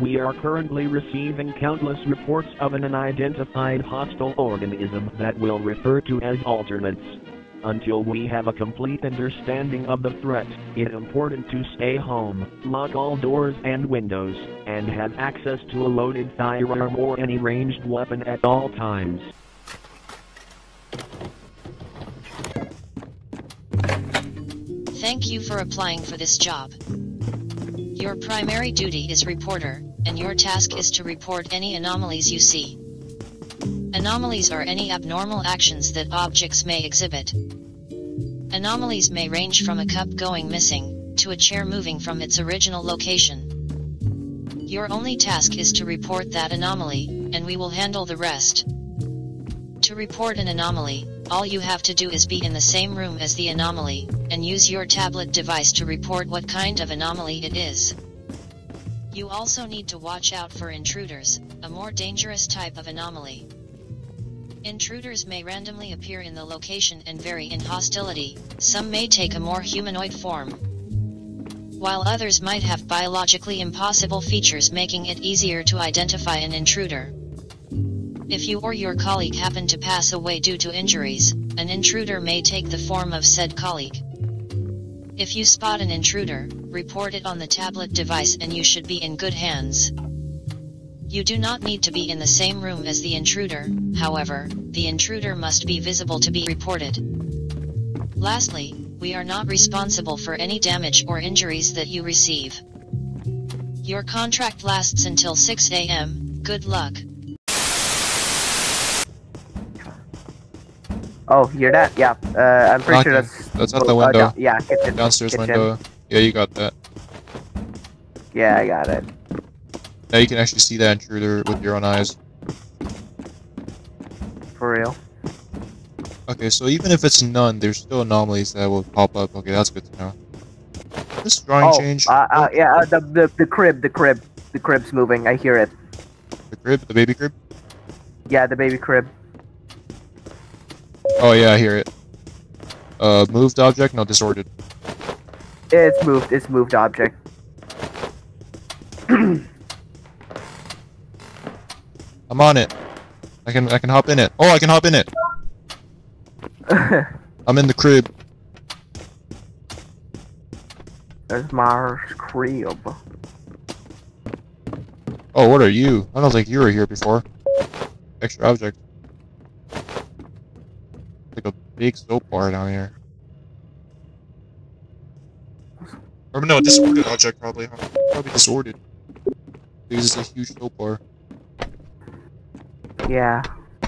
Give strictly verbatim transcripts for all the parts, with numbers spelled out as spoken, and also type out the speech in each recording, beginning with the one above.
We are currently receiving countless reports of an unidentified hostile organism that we'll refer to as alternates. Until we have a complete understanding of the threat, it's important to stay home, lock all doors and windows, and have access to a loaded firearm or any ranged weapon at all times. Thank you for applying for this job. Your primary duty is reporter, and your task is to report any anomalies you see. Anomalies are any abnormal actions that objects may exhibit. Anomalies may range from a cup going missing, to a chair moving from its original location. Your only task is to report that anomaly, and we will handle the rest. To report an anomaly, all you have to do is be in the same room as the anomaly, and use your tablet device to report what kind of anomaly it is. You also need to watch out for intruders, a more dangerous type of anomaly. Intruders may randomly appear in the location and vary in hostility. Some may take a more humanoid form, while others might have biologically impossible features making it easier to identify an intruder. If you or your colleague happen to pass away due to injuries, an intruder may take the form of said colleague. If you spot an intruder, report it on the tablet device and you should be in good hands. You do not need to be in the same room as the intruder, however, the intruder must be visible to be reported. Lastly, we are not responsible for any damage or injuries that you receive. Your contract lasts until six A M, good luck. Oh, you hear that? Yeah, uh, I'm pretty Knocking. sure that's... That's out the oh, window. down, yeah, kitchen. Downstairs kitchen. window. Yeah, you got that. Yeah, I got it. Now you can actually see that intruder with your own eyes. For real. Okay, so even if it's none, there's still anomalies that will pop up. Okay, that's good to know. This drawing Oh, change. uh, uh, oh, yeah, uh, the, the, the crib, the crib. The crib's moving, I hear it. The crib? The baby crib? Yeah, the baby crib. Oh yeah, I hear it. Uh, moved object? No, disordered. It's moved, it's moved object. I'm on it. I can I can hop in it. Oh, I can hop in it. I'm in the crib. There's Mars crib. Oh, what are you? I don't think you were here before. Extra object. Like a big soap bar down here. Or no, disordered object probably. Huh? Probably disordered. Because it's a huge soap bar. Yeah.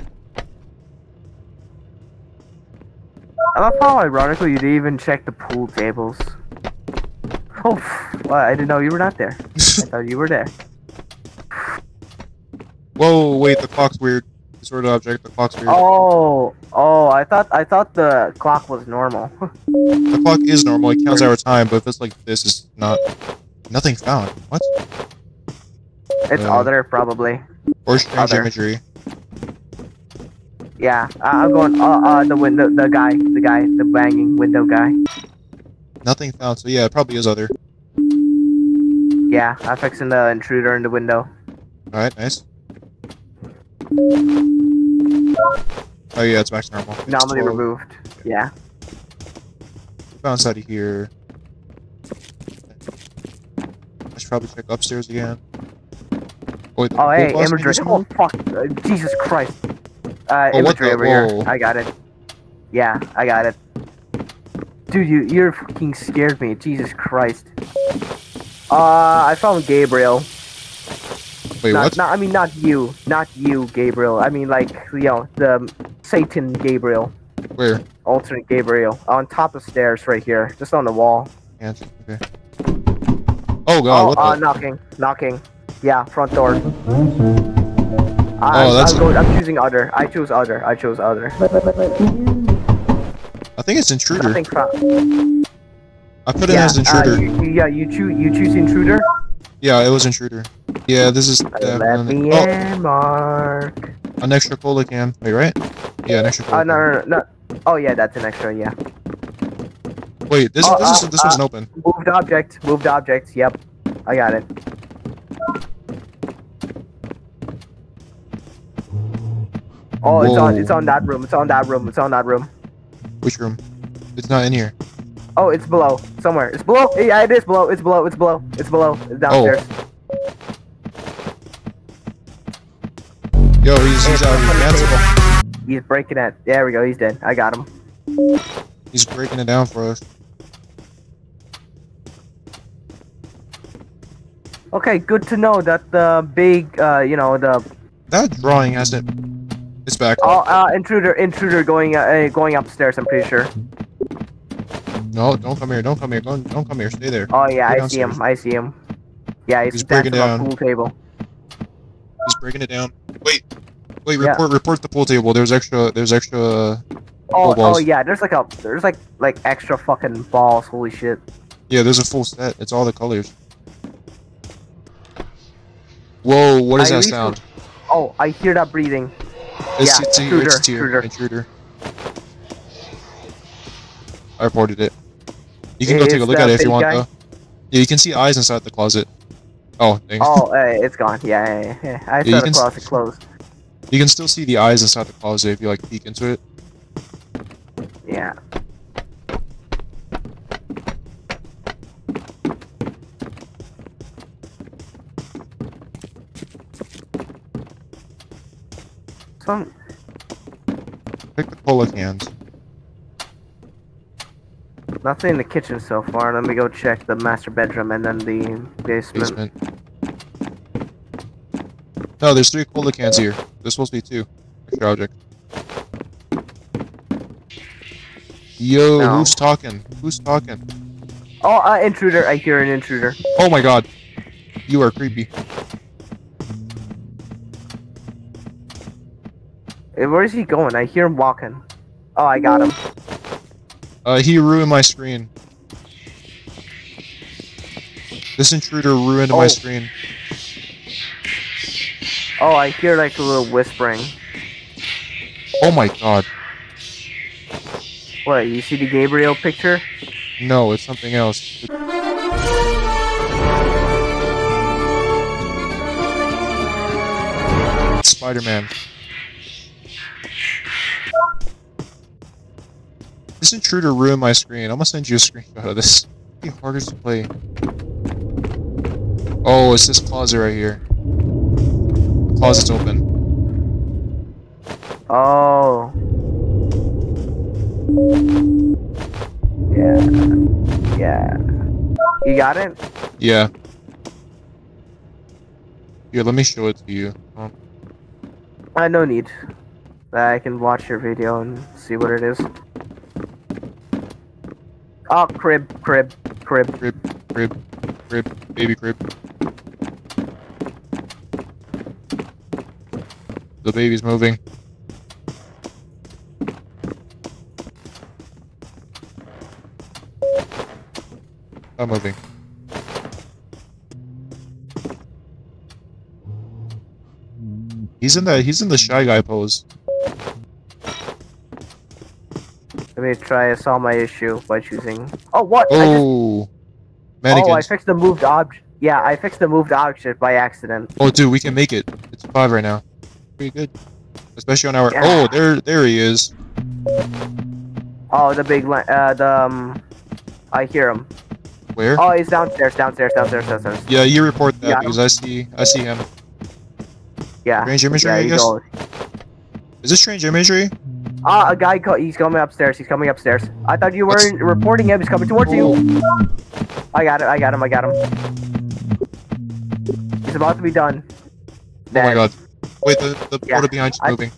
I love how ironically you didn't even check the pool tables. Oh, well, I didn't know you were not there. I thought you were there. Whoa, wait, the clock's weird. Disordered object, the clock's weird. Oh, oh, I thought I thought the clock was normal. The clock is normal, it counts our time, but if it's like this, it's not. Nothing found. What? It's Uh, other, probably. Or strange Other. imagery. Yeah, I I'm going, uh, uh, the window, the guy, the guy, the banging window guy. Nothing found, so yeah, it probably is other. Yeah, I'm fixing the intruder in the window. Alright, nice. Oh yeah, it's back to normal. It's Anomaly twelve. removed. Yeah. Bounce out of here. I should probably check upstairs again. Oh, wait, the Oh, hey, pool boss imagery. maybe Oh, fuck. Uh, Jesus Christ. Uh, Oh, what imagery the- over whoa. here. I got it. Yeah, I got it. Dude, you, you're fucking scared me. Jesus Christ. Uh, I found Gabriel. Wait, not, what? Not, I mean, not you. Not you, Gabriel. I mean, like, you know, the Satan Gabriel. Where? Alternate Gabriel. On top of stairs right here. Just on the wall. Yeah, okay. Oh god, Oh, what uh, the? knocking. Knocking. Yeah, front door. Oh, I'm, that's I'm, going, I'm choosing other. I choose other. I chose other. I think it's intruder. Nothing found. I put it Yeah, as intruder. Uh, you, you- yeah, you choose. You choose intruder. Yeah, it was intruder. Yeah, this is Let definitely. me Oh, in, Mark. an extra cola can. Wait, right? Yeah, an extra cola Uh, no, can. no, no, no. Oh yeah, that's an extra. Yeah. Wait, this Oh, this uh, is this uh, wasn't open. Moved object. Moved object. Yep. I got it. Oh, it's on. Whoa. It's on that room. It's on that room. It's on that room. Which room? It's not in here. Oh, it's below. Somewhere. It's below. Yeah, it is below. It's below. It's below. It's below. It's downstairs. Yo, he's, he's out here dancing. He's breaking it. There we go. He's dead. I got him. He's breaking it down for us. Okay, good to know that the big, uh, you know, the That drawing hasn't. It's back. oh, uh, intruder, intruder going, uh, going upstairs. I'm pretty sure. No, don't come here. Don't come here. Don't, don't come here. Stay there. Oh yeah, Stay I see downstairs. him. I see him. Yeah, he's, He's breaking dancing on down. the pool table. He's breaking it down. Wait, wait. Yeah. Report, report the pool table. There's extra. There's extra. Uh, Oh, balls. oh yeah. There's like a, there's like, like extra fucking balls. Holy shit. yeah, there's a full set. It's all the colors. Whoa! What is I that reached sound? Oh, I hear that breathing. It's, yeah, it's, here, intruder, it's here. intruder. Intruder. I reported it. You can go It's take a look the at it if you big want, guy? though. Yeah, you can see eyes inside the closet. Oh, dang. Oh, hey, it's gone. Yeah, yeah, yeah, yeah. I you saw the can s- closet closed. You can still see the eyes inside the closet if you like peek into it. Yeah. Some. Pick the cola cans. Nothing in the kitchen so far. Let me go check the master bedroom and then the basement. Basement. No, there's three cola cans here. There's supposed to be two. Extra object. Yo, No. who's talking? Who's talking? Oh, uh, intruder. I hear an intruder. Oh my god. You are creepy. Eh, Where is he going? I hear him walking. Oh, I got him. Uh, he ruined my screen. This intruder ruined my Oh. screen. Oh, I hear like a little whispering. Oh my god. What? You see the Gabriel picture? No, it's something else. It's Spider-Man. This intruder ruined my screen. I'm gonna send you a screenshot of this. It'd be harder to play. Oh, it's this closet right here. The closet's open. Oh. Yeah. Yeah. You got it? Yeah. Here, let me show it to you. Oh. Uh, no need. I can watch your video and see what it is. Oh, crib, crib, crib. Crib, crib, crib, baby crib. The baby's moving. Stop moving. He's in the he's in the shy guy pose. Let me try to solve my issue by choosing. Oh, what? I just... Oh, mannequins. Oh, I fixed the moved object. Yeah, I fixed the moved object by accident. Oh, dude, we can make it. It's five right now. Pretty good, especially on our. Yeah. Oh, there, there he is. Oh, the big li- uh, the um, I hear him. Where? Oh, he's downstairs, downstairs, downstairs, downstairs. Yeah, you report that Yeah. because I see, I see him. Yeah. Strange imagery, yeah, I he guess. goes. Is this strange imagery? Ah, a guy. Co he's coming upstairs. He's coming upstairs. I thought you were What's- reporting him. He's coming towards Oh. you. I got it. I got him. I got him. He's about to be done. Oh my Dead. god. Wait, the the Yeah, photo behind you I- moving.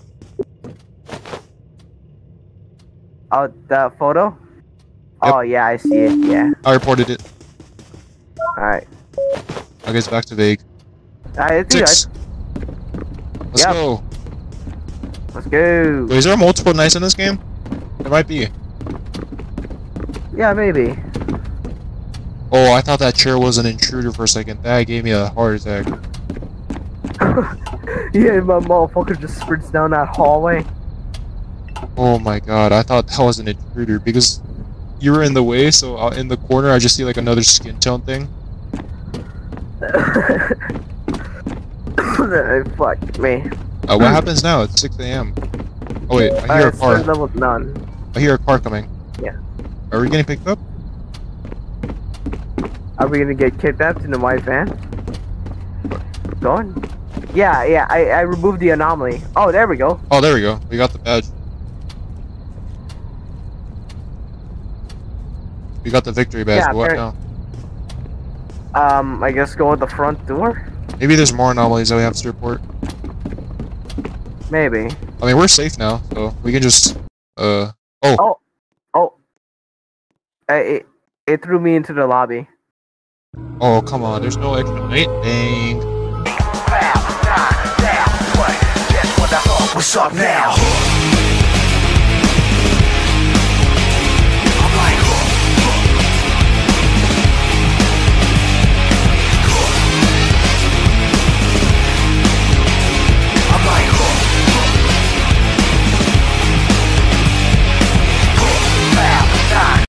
Oh, the photo. Oh yeah, I see it. Yeah. I reported it. All right. Okay, it's back to vague. All right. Let's do Six. it. Let's Yep. go. Let's go. Wait, is there multiple nights in this game? There might be. Yeah, maybe. Oh, I thought that chair was an intruder for a second. That gave me a heart attack. Yeah, my motherfucker just sprints down that hallway. Oh my god, I thought that was an intruder because you were in the way, so uh, in the corner I just see like another skin tone thing. Fuck me. Uh, what happens now? It's six A M Oh wait, I hear uh, a car. third level none. I hear a car coming. Yeah. Are we getting picked up? Are we gonna get kidnapped in the white van? Going? Yeah, yeah. I I removed the anomaly. Oh, there we go. Oh, there we go. We got the badge. We got the victory badge. Yeah, What appar- now? Um, I guess go at the front door. Maybe there's more anomalies that we have to report. Maybe. I mean, we're safe now, so we can just. Uh. Oh. Oh. Oh. Uh, it it threw me into the lobby. Oh, come on. There's no extra night. Dang. What's up now?